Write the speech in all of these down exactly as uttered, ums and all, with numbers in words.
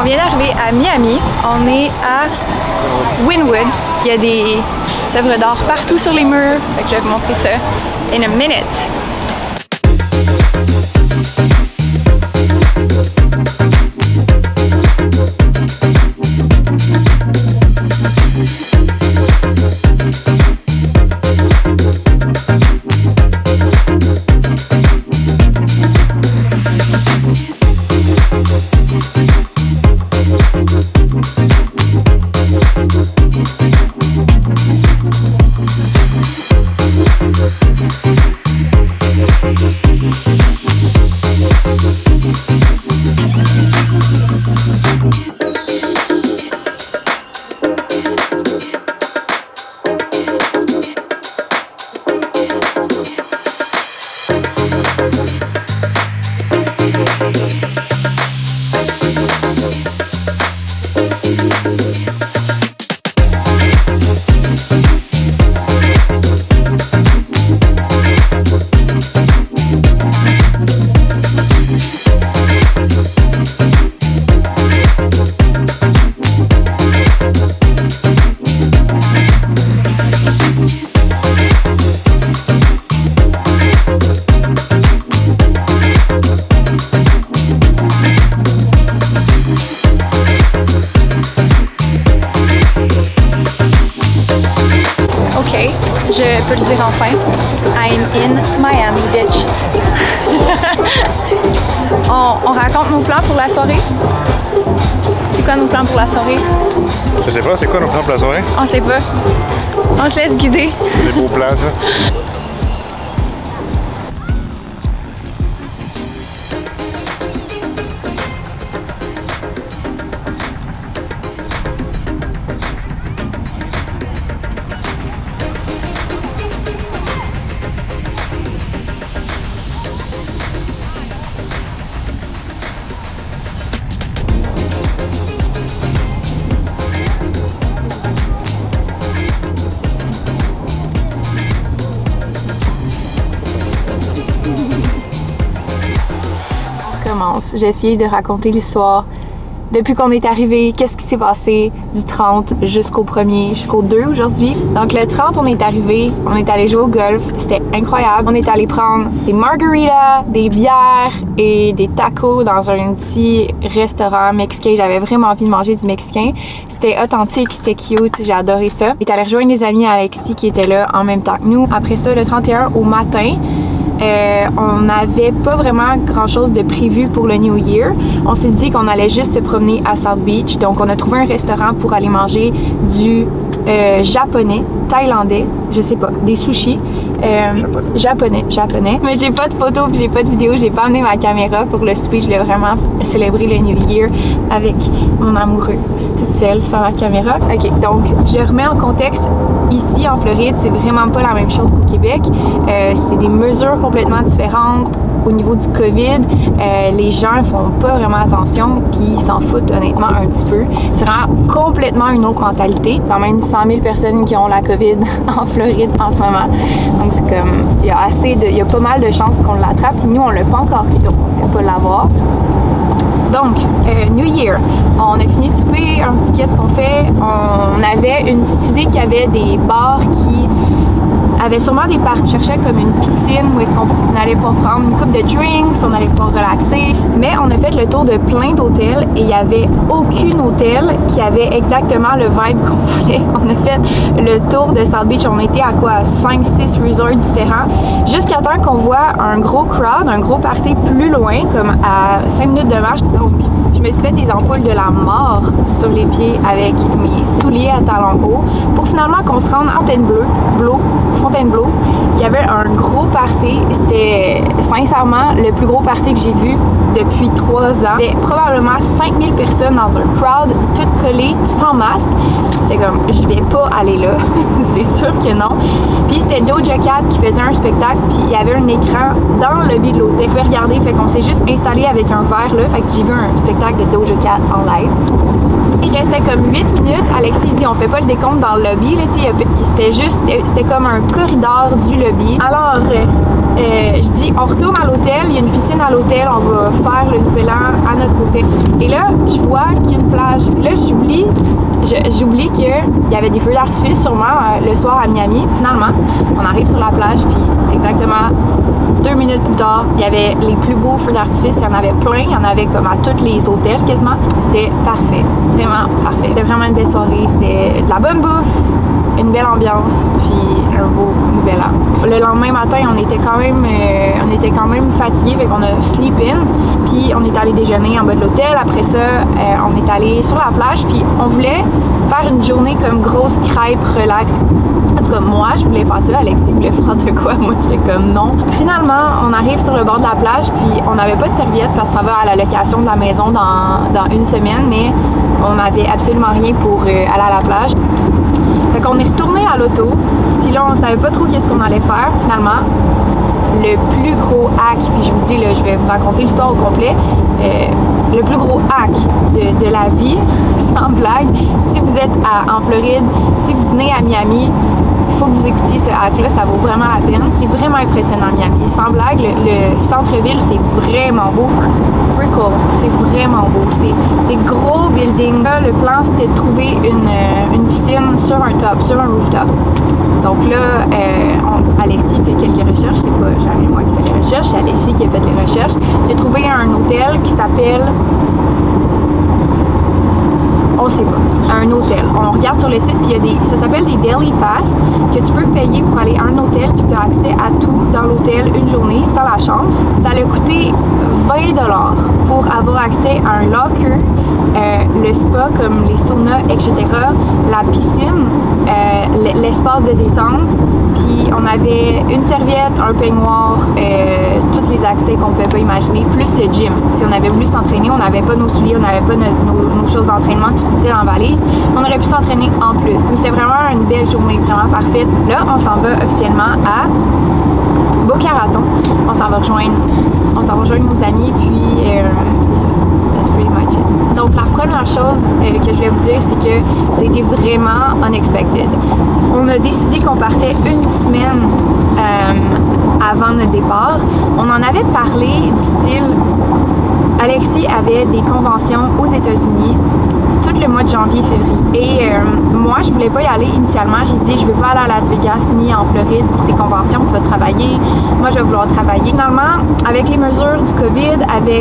vient d'arriver à Miami. On est à Wynwood. Il y a des œuvres d'art partout sur les murs. Fait que je vais vous montrer ça in a minute. Je peux le dire enfin, I'm in Miami, bitch. on, on raconte nos plans pour la soirée? C'est quoi nos plans pour la soirée? Je sais pas, c'est quoi nos plans pour la soirée? On sait pas. On se laisse guider. Des beaux plans, ça. J'ai essayé de raconter l'histoire depuis qu'on est arrivé, qu'est-ce qui s'est passé du trente jusqu'au premier, jusqu'au deux aujourd'hui. Donc le trente, on est arrivé, on est allé jouer au golf, c'était incroyable. On est allé prendre des margaritas, des bières et des tacos dans un petit restaurant mexicain. J'avais vraiment envie de manger du mexicain. C'était authentique, c'était cute, j'ai adoré ça. On est allé rejoindre des amis Alexis qui étaient là en même temps que nous. Après ça, le trente et un au matin, Euh, on n'avait pas vraiment grand chose de prévu pour le New Year. On s'est dit qu'on allait juste se promener à South Beach. Donc on a trouvé un restaurant pour aller manger du euh, japonais, thaïlandais, je sais pas, des sushis. Euh, japonais. japonais, japonais. Mais j'ai pas de photos, j'ai pas de vidéos, j'ai pas amené ma caméra pour le souper. Je l'ai vraiment célébré le New Year avec mon amoureux, toute seule, sans la caméra. Ok, donc je remets en contexte. Ici en Floride, c'est vraiment pas la même chose qu'au Québec. Euh, c'est des mesures complètement différentes au niveau du COVID. Euh, les gens font pas vraiment attention, puis ils s'en foutent honnêtement un petit peu. C'est vraiment complètement une autre mentalité. Quand même cent mille personnes qui ont la COVID en Floride en ce moment. Donc c'est comme, il y a assez de, il y a pas mal de chances qu'on l'attrape, puis nous on l'a pas encore eu, donc on ne voulait pas l'avoir. Donc, euh, New Year, on a fini de souper, on se dit qu'est-ce qu'on fait? On avait une petite idée qu'il y avait des bars qui avaient sûrement des parcs. On cherchait comme une piscine où est-ce qu'on allait pouvoir prendre une coupe de drinks, on allait pouvoir relaxer. Mais on a fait le tour de plein d'hôtels et il n'y avait aucun hôtel qui avait exactement le vibe qu'on voulait. On a fait le tour de South Beach, on était à quoi? cinq six resorts différents. Jusqu'à temps qu'on voit un gros crowd, un gros party plus loin, comme à cinq minutes de marche. Donc, je me suis fait des ampoules de la mort sur les pieds avec mes souliers à talons hauts pour finalement qu'on se rende à Fontainebleau, Bleau, Fontainebleau, qui avait un gros party. C'était sincèrement le plus gros party que j'ai vu depuis trois ans. Il y avait probablement cinq mille personnes dans un crowd, toutes collées, sans masque. J'étais comme, je vais pas aller là, c'est sûr que non. Puis c'était Doja Cat qui faisait un spectacle, puis il y avait un écran dans le lobby de l'hôtel. Je pouvais regarder, fait qu'on s'est juste installé avec un verre là, fait que j'ai vu un spectacle de Doja Cat en live. Il restait comme huit minutes. Alexis dit on fait pas le décompte dans le lobby, là, c'était juste, c'était comme un corridor du lobby. Alors, euh, je dis, on retourne à l'hôtel, il y a une piscine à l'hôtel, on va faire le nouvel an à notre hôtel. Et là, je vois qu'il y a une plage. Puis là, j'oublie, j'oublie qu'il y avait des feux d'artifice sûrement euh, le soir à Miami. Finalement, on arrive sur la plage, puis exactement deux minutes plus tard, il y avait les plus beaux feux d'artifice. Il y en avait plein. Il y en avait comme à tous les hôtels quasiment. C'était parfait. Vraiment parfait. C'était vraiment une belle soirée. C'était de la bonne bouffe, une belle ambiance, puis un beau nouvel an. Le lendemain matin, on était quand même, euh, on était quand même fatigués, fait qu'on a sleep in, puis on est allé déjeuner en bas de l'hôtel. Après ça, euh, on est allé sur la plage, puis on voulait faire une journée comme grosse crêpe relax. En tout cas, moi, je voulais faire ça. Alexis voulait faire de quoi? Moi, j'étais comme non. Finalement, on arrive sur le bord de la plage, puis on n'avait pas de serviette parce que ça va à la location de la maison dans, dans une semaine, mais on n'avait absolument rien pour euh, aller à la plage. Fait qu'on est retourné à l'auto, puis là, on savait pas trop qu'est-ce qu'on allait faire. Finalement, le plus gros hack, puis je vous dis, là, je vais vous raconter l'histoire au complet, euh, le plus gros hack de, de la vie, sans blague, si vous êtes à, en Floride, si vous venez à Miami, il faut que vous écoutiez ce hack-là, ça vaut vraiment la peine. C'est vraiment impressionnant, Miami. Sans blague, le, le centre-ville, c'est vraiment beau. Brickell, c'est vraiment beau. C'est des gros buildings. Là, le plan, c'était de trouver une, une piscine sur un top, sur un rooftop. Donc là, euh, on, Alexis fait quelques recherches. C'est pas jamais moi qui fais les recherches, c'est Alexis qui a fait les recherches. J'ai trouvé un hôtel qui s'appelle... On sait pas. Un hôtel. On regarde sur le site, puis il y a des... Ça s'appelle des Daily Pass que tu peux payer pour aller à un hôtel, puis tu as accès à tout dans l'hôtel une journée, sans la chambre. Ça a coûté vingt dollars pour avoir accès à un locker, euh, le spa comme les saunas, et cetera, la piscine, euh, l'espace de détente, puis on avait une serviette, un peignoir, euh, tous les accès qu'on pouvait pas imaginer, plus le gym. Si on avait voulu s'entraîner, on n'avait pas nos souliers, on n'avait pas nos, nos, nos choses d'entraînement, tout était en valise. On aurait pu s'entraîner en plus. C'est vraiment une belle journée, vraiment parfaite. Là, on s'en va officiellement à Boca Raton. On s'en va rejoindre, on s'en va rejoindre nos amis, puis euh, c'est ça. That's pretty much it. Donc la première chose euh, que je voulais vous dire, c'est que c'était vraiment unexpected. On a décidé qu'on partait une semaine euh, avant notre départ. On en avait parlé du style, Alexis avait des conventions aux États-Unis tout le mois de janvier, février. Et euh, moi, je voulais pas y aller initialement. J'ai dit, je veux pas aller à Las Vegas ni en Floride pour tes conventions, tu vas travailler. Moi, je vais vouloir travailler. Finalement, avec les mesures du COVID, avec...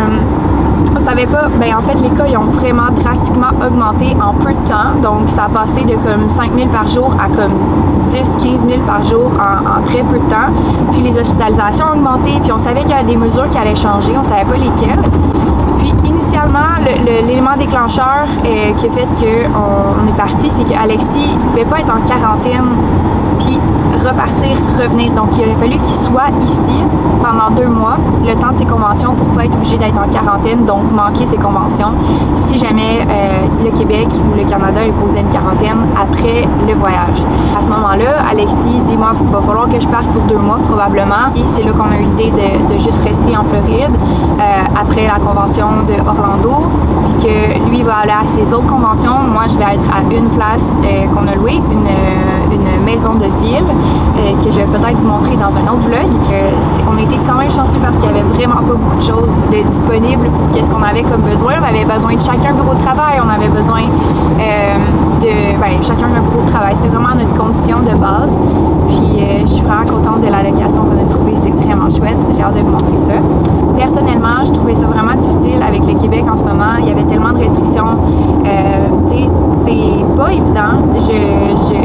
Euh, on savait pas, ben en fait, les cas, ils ont vraiment drastiquement augmenté en peu de temps. Donc, ça a passé de comme cinq mille par jour à comme dix à quinze mille par jour en, en très peu de temps. Puis, les hospitalisations ont augmenté, puis on savait qu'il y avait des mesures qui allaient changer. On savait pas lesquelles. Puis initialement, l'élément déclencheur euh, qui a fait qu'on on est parti, c'est qu'Alexis ne pouvait pas être en quarantaine puis repartir, revenir. Donc il aurait fallu qu'il soit ici pendant deux mois, le temps de ses conventions pour ne pas être obligé d'être en quarantaine, donc manquer ses conventions si jamais euh, le Québec ou le Canada imposait une quarantaine après le voyage. À ce moment-là, Alexis dit, moi, il va falloir que je parte pour deux mois probablement. Et c'est là qu'on a eu l'idée de, de juste rester en Floride euh, après la convention de Orlando, puis que lui va aller à ses autres conventions. Moi, je vais être à une place euh, qu'on a louée, une, euh, une maison de ville euh, que je vais peut-être vous montrer dans un autre vlog. Euh, on a été quand même chanceux parce qu'il y avait vraiment pas beaucoup de choses de disponibles pour qu'est-ce qu'on avait comme besoin. On avait besoin de chacun bureau de travail, on avait besoin euh, de ben, chacun un bureau de travail. C'était vraiment notre condition de base. Puis euh, je suis vraiment contente de la location qu'on a trouvée, c'est vraiment chouette. J'ai hâte de vous montrer ça. Personnellement, je trouvais ça vraiment difficile avec le Québec en ce moment. Il y avait tellement de restrictions. Euh, tu sais, c'est pas évident. Je, je,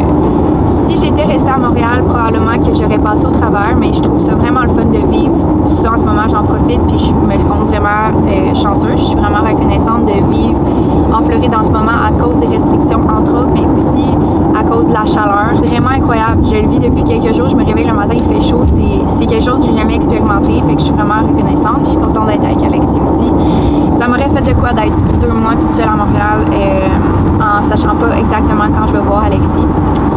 si j'étais restée à Montréal, probablement que j'aurais passé au travers, mais je trouve ça vraiment le fun de vivre ça en ce moment. J'en profite, puis je me compte vraiment euh, chanceuse. Je suis vraiment reconnaissante de vivre en Floride en ce moment à cause des restrictions, entre autres, mais aussi à cause de la chaleur. Vraiment incroyable. Je le vis depuis quelques jours. Je me réveille le matin, il fait chaud. C'est quelque chose que j'ai jamais expérimenté, fait que je suis vraiment reconnaissante. Puis je suis contente d'être avec Alexis aussi. Ça m'aurait fait de quoi d'être deux mois toute seule à Montréal euh, en sachant pas exactement quand je vais voir Alexis.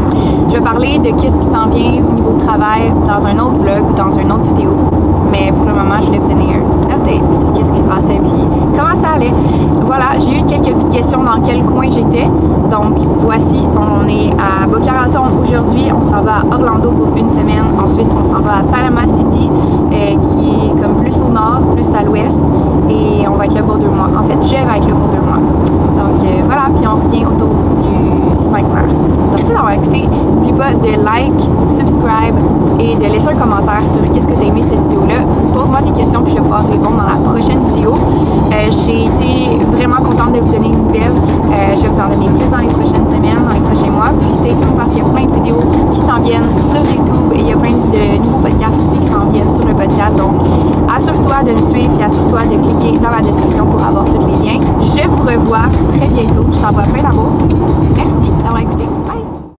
Je vais parler de qu'est-ce qui s'en vient au niveau de travail dans un autre vlog ou dans une autre vidéo. Mais pour le moment, je voulais vous donner un update sur qu'est-ce qui se passait puis comment ça allait. Voilà, j'ai eu quelques petites questions dans quel coin j'étais. Donc, voici, on est à va à Raton aujourd'hui, on s'en va à Orlando pour une semaine, ensuite on s'en va à Panama City, euh, qui est comme plus au nord, plus à l'ouest, et on va être là pour deux mois. En fait, je vais être là pour deux mois. Donc euh, voilà, puis on revient autour du cinq mars. Merci d'avoir écouté. N'oublie pas de like, subscribe et de laisser un commentaire sur qu'est-ce que tu as aimé cette vidéo-là. Pose-moi des questions puis je vais pouvoir répondre dans la prochaine vidéo. Euh, J'ai été vraiment contente de vous donner une nouvelle. Euh, je vais vous en donner plus dans les prochaines semaines, dans les prochains mois. Puis stay tuned parce qu'il y a plein de vidéos qui s'en viennent sur YouTube et il y a plein de nouveaux podcasts aussi qui s'en viennent sur le podcast. Donc assure-toi de me suivre et assure-toi de cliquer dans la description pour avoir tous les liens. Je vous revois très bientôt. Je t'envoie plein d'amour. Merci d'avoir écouté.